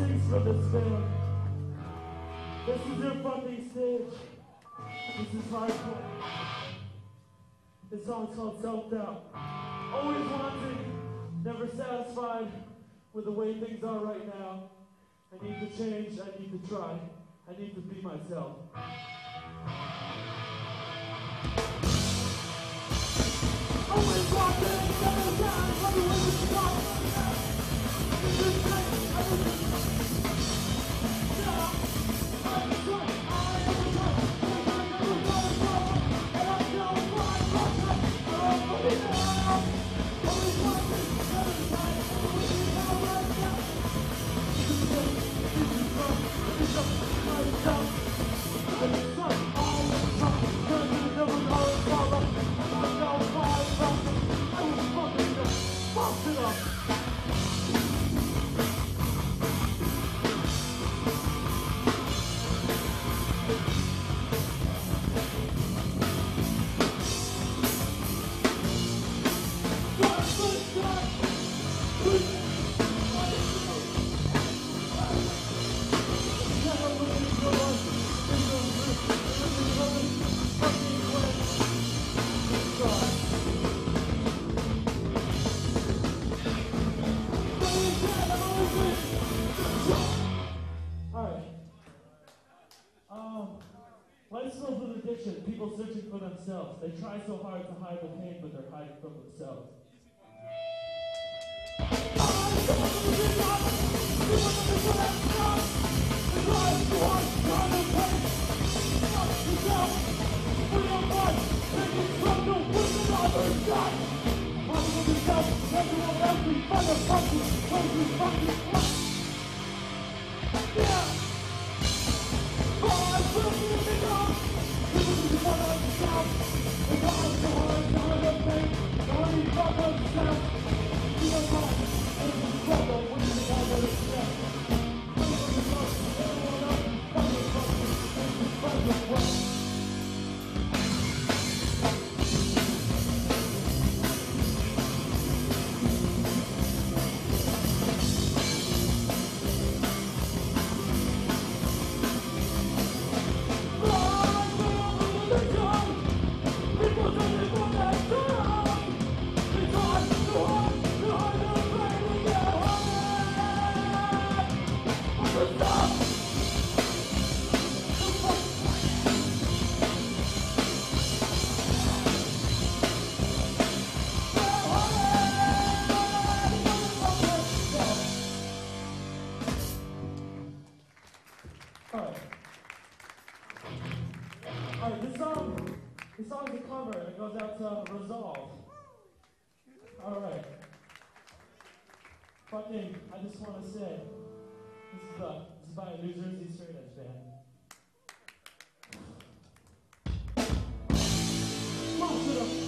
sings for this band. This is your fucking stage. This is hardcore. This song's called Self-Doubt. Always wanting, never satisfied with the way things are right now. I need to change, I need to try, I need to be myself. Always wanting, never satisfied with the way things are right now. Life filled with addiction, people searching for themselves. They try so hard to hide the pain, but they're hiding from themselves. This song's a cover, and it goes out to Resolve. Alright. Fucking, I just want to say, this is by a New Jersey straight edge band. Toss it up.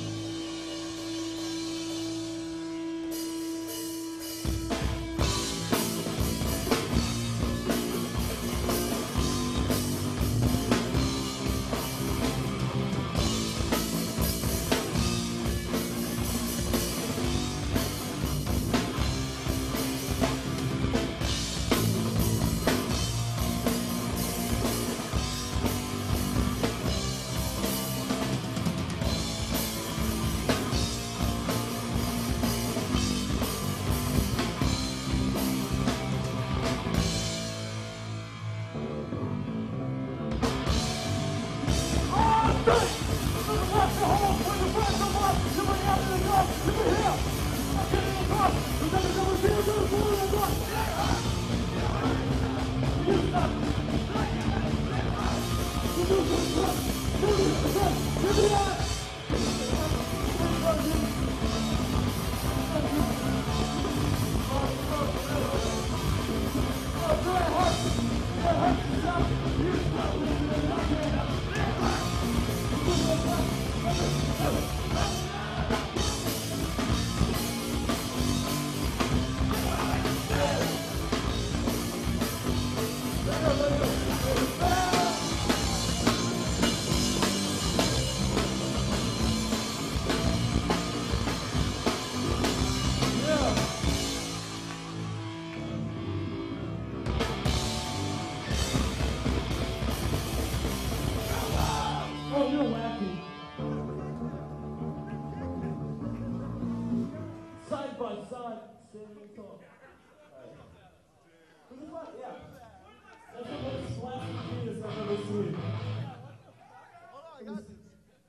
sweet. Hold on, I got this.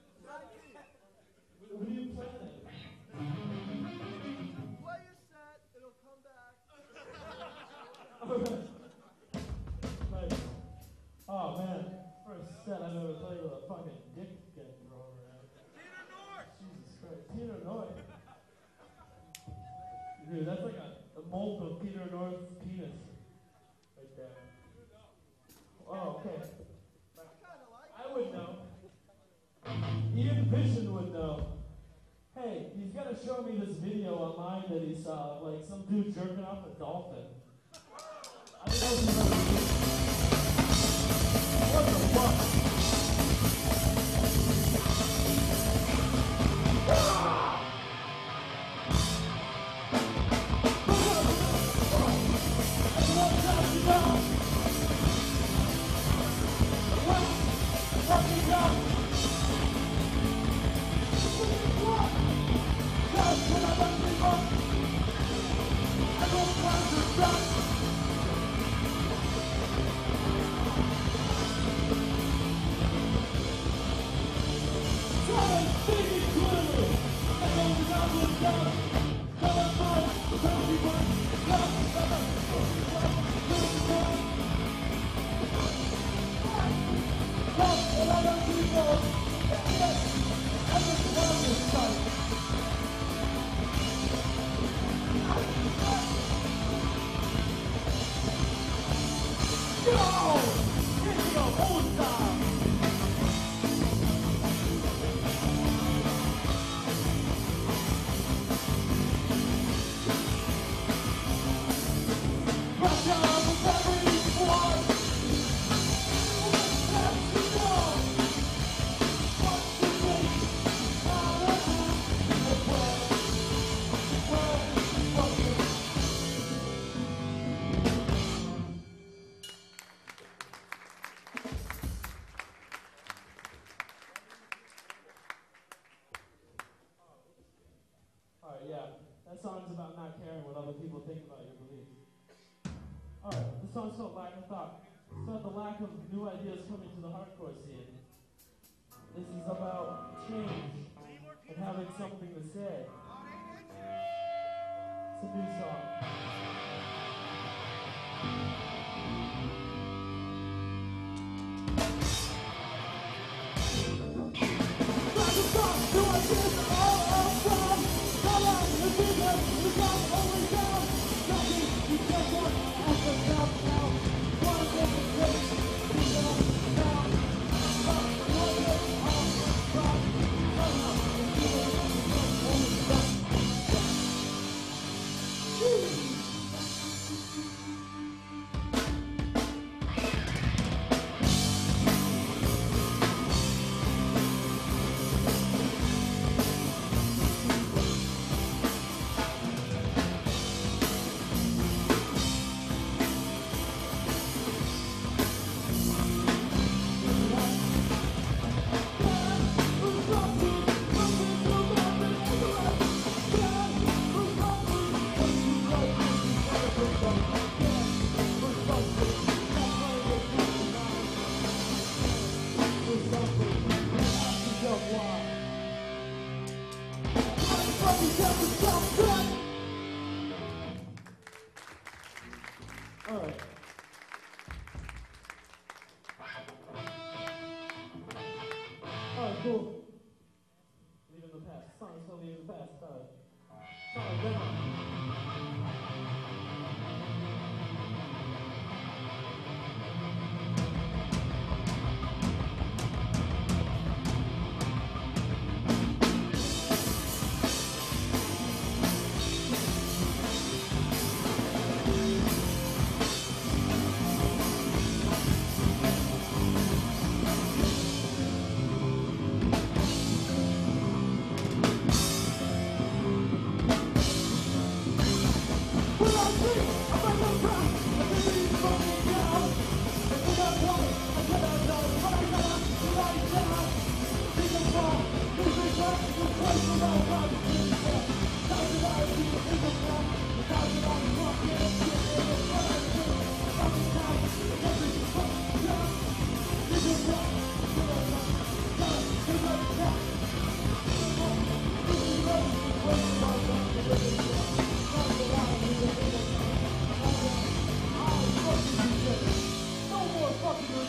What are you planning? Play your set, it'll come back. Alright. Nice. Oh man, first set I've ever played with a fucking dick getting thrown around. Peter North! Jesus Christ. Peter North. Dude, that's like a mold of Peter North's penis. Right there. Oh, okay. I would know. Ian Vision would know. Hey, he's got to show me this video online that he saw of like some dude jerking off a dolphin. I don't know if you've ever seen it. What the fuck? That song's about not caring what other people think about your beliefs. Alright, this song's called Lack of Thought. It's about the lack of new ideas coming to the hardcore scene. This is about change and having something to say. It's a new song.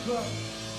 right.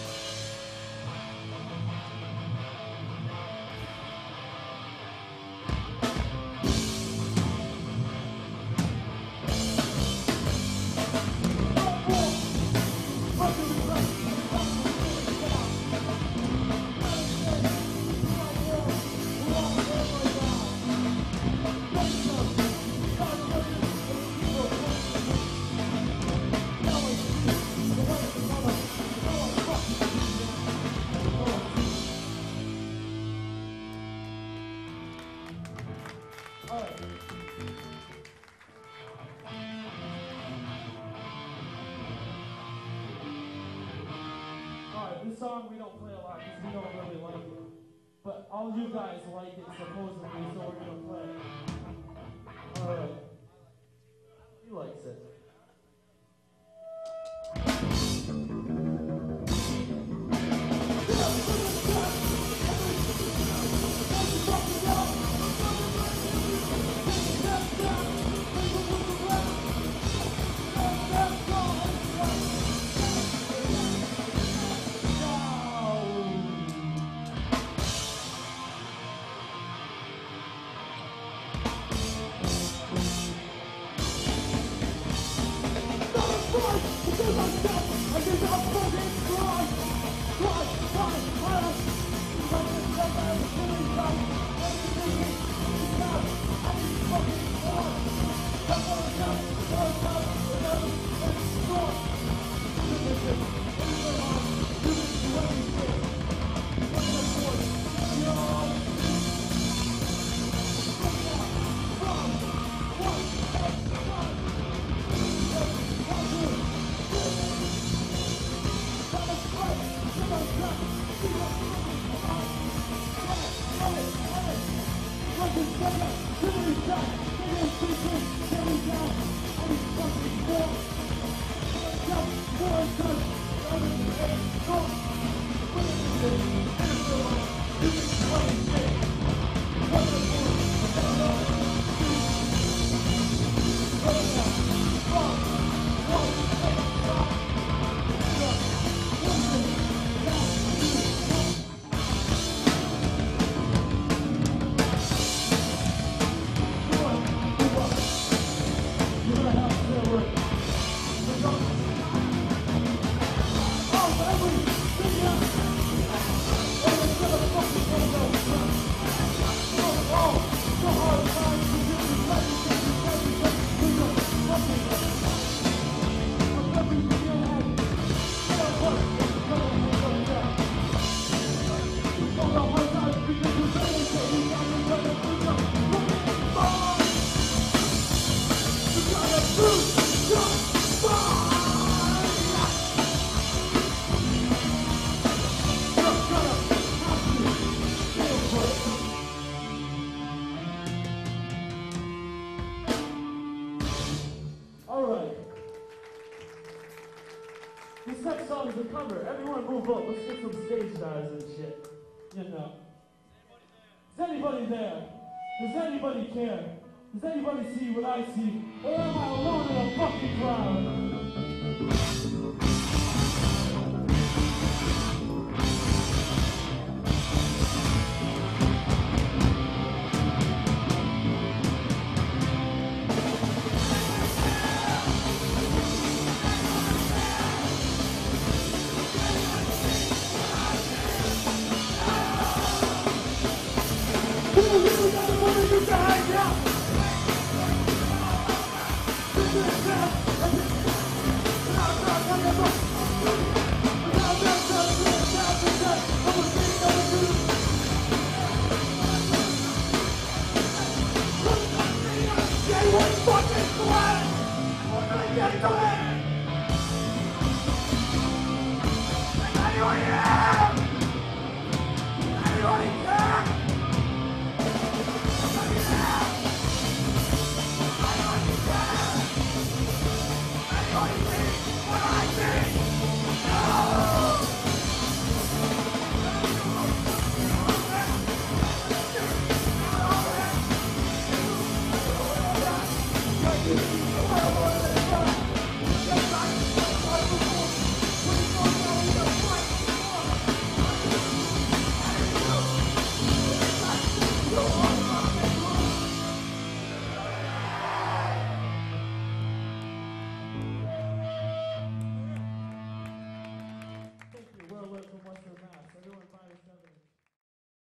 This song we don't play a lot because we don't really like it. But all you guys like it supposedly, so we're gonna play it. Alright. He likes it. This next song is a cover. Everyone move up. Let's get some stage stars and shit. You know. Is anybody there? Does anybody care? Does anybody see what I see? Or am I alone in a fucking crowd? Thank you.